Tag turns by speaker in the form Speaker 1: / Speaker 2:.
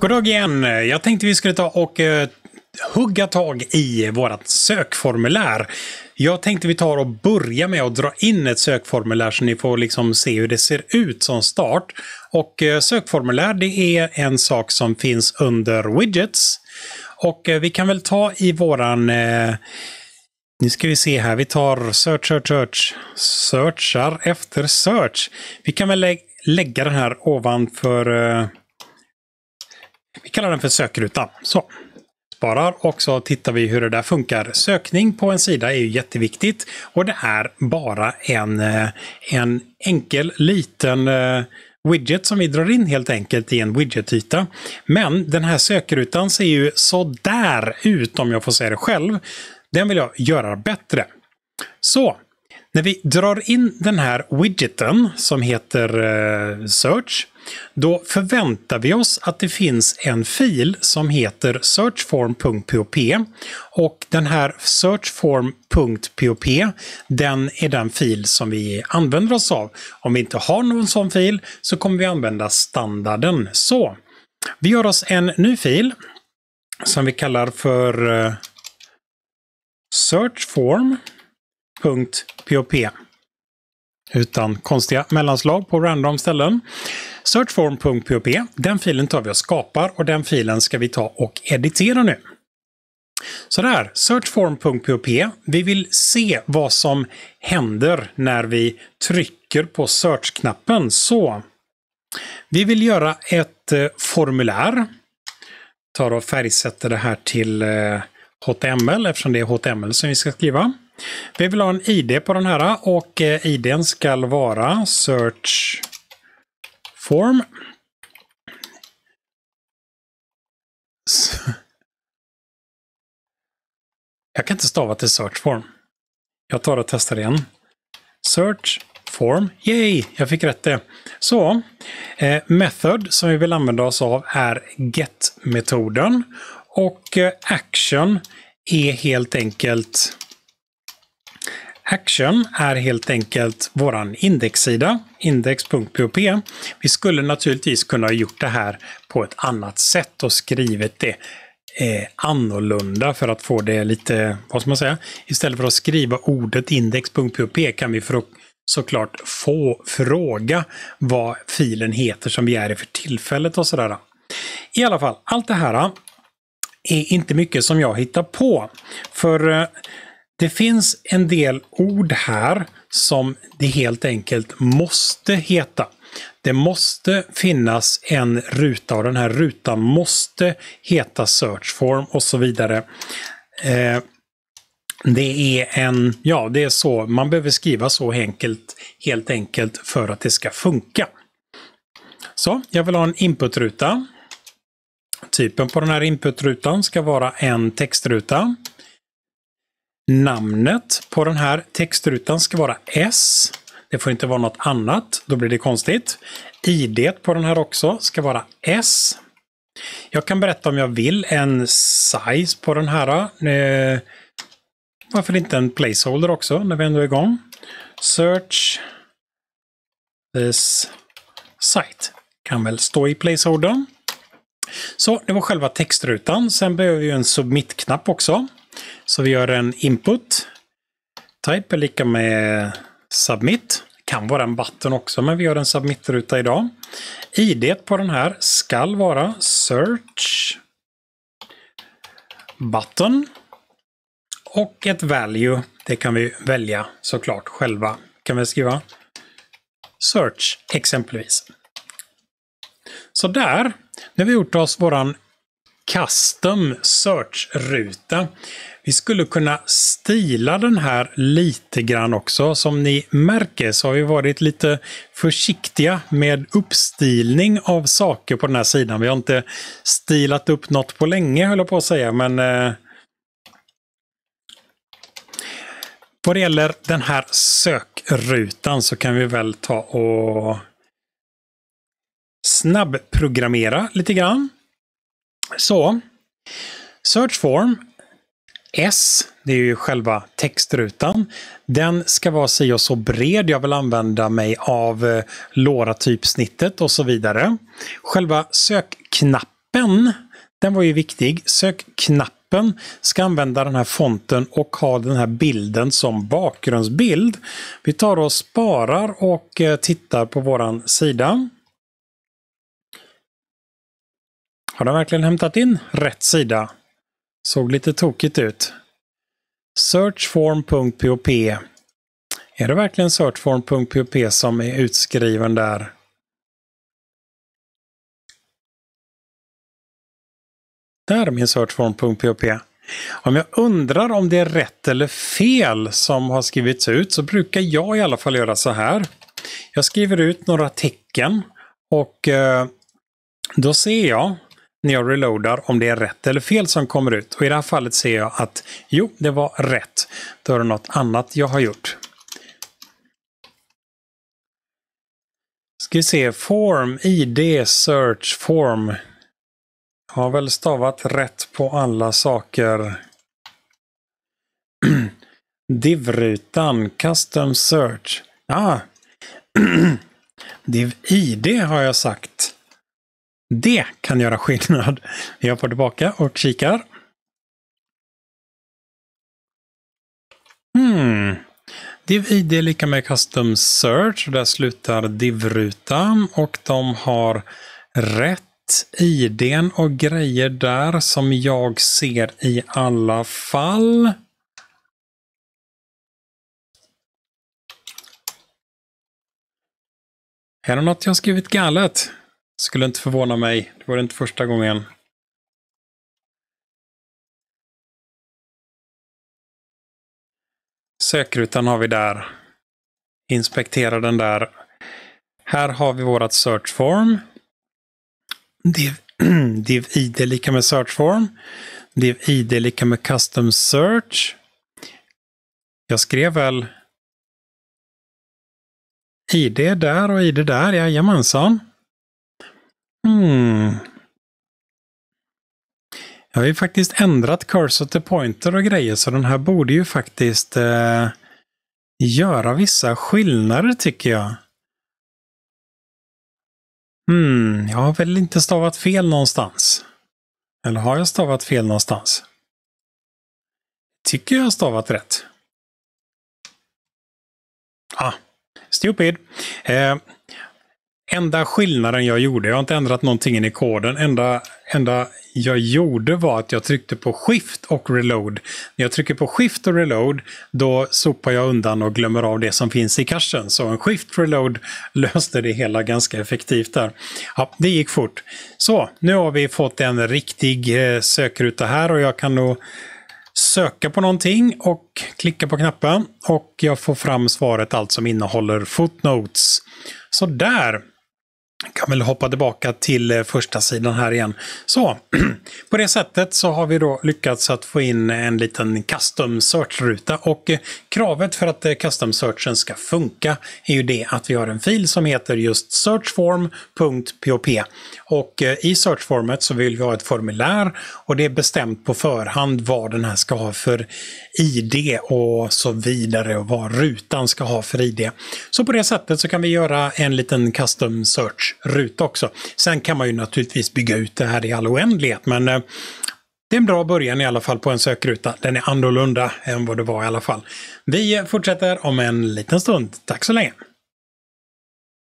Speaker 1: God dag igen. Jag tänkte vi skulle ta och hugga tag i vårat sökformulär. Jag tänkte vi tar och börja med att dra in ett sökformulär så ni får liksom se hur det ser ut som start. Och sökformulär, det är en sak som finns under widgets. Och vi kan väl ta i våran... nu ska vi se här, vi tar searchar efter search. Vi kan väl lägga den här ovanför... vi kallar den för sökrutan. Så. Sparar och så tittar vi hur det där funkar. Sökning på en sida är ju jätteviktigt och det är bara en enkel liten widget som vi drar in helt enkelt i en widgetyta. Men den här sökrutan ser ju så där ut om jag får säga det själv. Den vill jag göra bättre. Så, när vi drar in den här widgeten som heter search, då förväntar vi oss att det finns en fil som heter searchform.pop och den här searchform.pop, den är den fil som vi använder oss av. Om vi inte har någon sån fil så kommer vi använda standarden. Så, vi gör oss en ny fil som vi kallar för searchform.pop utan konstiga mellanslag på random ställen. Searchform.pop, den filen tar vi och skapar och den filen ska vi ta och editera nu. Så där, searchform.pop, vi vill se vad som händer när vi trycker på search-knappen. Så, vi vill göra ett formulär. Tar och färgsätter det här till HTML eftersom det är HTML som vi ska skriva. Vi vill ha en ID på den här och ID:n ska vara search form. Jag kan inte stava till search form. Jag tar och testar igen. Search form. Yay! Jag fick rätt det. Så, method som vi vill använda oss av är get-metoden. Och action är helt enkelt våran indexsida, index.pop. Vi skulle naturligtvis kunna ha gjort det här på ett annat sätt och skrivit det annorlunda för att få det lite, vad ska man säga, istället för att skriva ordet index.pop kan vi såklart få fråga vad filen heter som vi är i för tillfället och sådär. I alla fall, allt det här är inte mycket som jag hittar på. För det finns en del ord här som det helt enkelt måste heta. Det måste finnas en ruta och den här rutan måste heta searchform och så vidare. Det är så, man behöver skriva så helt enkelt för att det ska funka. Så, jag vill ha en inputruta. Typen på den här inputrutan ska vara en textruta. Namnet på den här textrutan ska vara S. Det får inte vara något annat, då blir det konstigt. ID på den här också ska vara S. Jag kan berätta om jag vill en size på den här. Varför inte en placeholder också när vi ändå är igång. Search this site kan väl stå i placeholdern. Så, det var själva textrutan. Sen behöver vi en submit-knapp också. Så vi gör en input. Type är lika med submit. Kan vara en button också, men vi gör en submit-ruta idag. ID på den här ska vara search button. Och ett value, det kan vi välja såklart själva. Kan vi skriva search exempelvis. Så där, nu har vi gjort oss våran custom search-ruta. Vi skulle kunna stila den här lite grann också. Som ni märker så har vi varit lite försiktiga med uppstilning av saker på den här sidan. Vi har inte stilat upp något på länge, höll jag på att säga, men vad det gäller den här sökrutan så kan vi väl ta och snabbprogrammera lite grann. Så, searchform S, det är ju själva textrutan. Den ska vara si och så bred. Jag vill använda mig av LoRa-typsnittet och så vidare. Själva sökknappen sökknappen, den var ju viktig. Sökknappen ska använda den här fonten och ha den här bilden som bakgrundsbild. Vi tar och sparar och tittar på våran sida. Har den verkligen hämtat in rätt sida? Såg lite tokigt ut. Searchform.pop. Är det verkligen searchform.pop som är utskriven där? Där är min searchform.pop. Om jag undrar om det är rätt eller fel som har skrivits ut så brukar jag i alla fall göra så här. Jag skriver ut några tecken och då ser jag när jag reloadar om det är rätt eller fel som kommer ut. Och i det här fallet ser jag att jo, det var rätt. Då är det något annat jag har gjort. Ska vi se, form, id, search, form. Jag har väl stavat rätt på alla saker. Div-rutan, custom search. Div-id har jag sagt. Det kan göra skillnad. Jag får tillbaka och kikar. Div-id är lika med custom search. Där slutar div-rutan och de har rätt idén och grejer där som jag ser i alla fall. Är det något jag skrivit galet? Skulle inte förvåna mig. Det var inte första gången. Sökrutan har vi där. Inspektera den där. Här har vi vårat search form. Div-id lika med search form. Div-id lika med custom search. Jag skrev väl id där och id där. Jajamensan. Jag har ju faktiskt ändrat cursor till pointer och grejer så den här borde ju faktiskt göra vissa skillnader tycker jag. Jag har väl inte stavat fel någonstans. Eller har jag stavat fel någonstans? Tycker jag har stavat rätt. Stupid. Enda skillnaden jag gjorde, jag har inte ändrat någonting i koden. Enda jag gjorde var att jag tryckte på Shift och Reload. När jag trycker på Shift och Reload, då sopar jag undan och glömmer av det som finns i cachen. Så en Shift Reload löste det hela ganska effektivt där. Ja, det gick fort. Så, nu har vi fått en riktig sökruta här och jag kan nog söka på någonting och klicka på knappen och jag får fram svaret, allt som innehåller footnotes. Så där kan väl hoppa tillbaka till första sidan här igen. Så, på det sättet så har vi då lyckats att få in en liten custom search-ruta och kravet för att custom searchen ska funka är ju det att vi har en fil som heter just searchform.pop och i searchformet så vill vi ha ett formulär och det är bestämt på förhand vad den här ska ha för ID och så vidare och vad rutan ska ha för ID. Så på det sättet så kan vi göra en liten custom search-ruta också. Sen kan man ju naturligtvis bygga ut det här i all oändlighet men det är en bra början i alla fall på en sökruta. Den är annorlunda än vad det var i alla fall. Vi fortsätter om en liten stund. Tack så länge!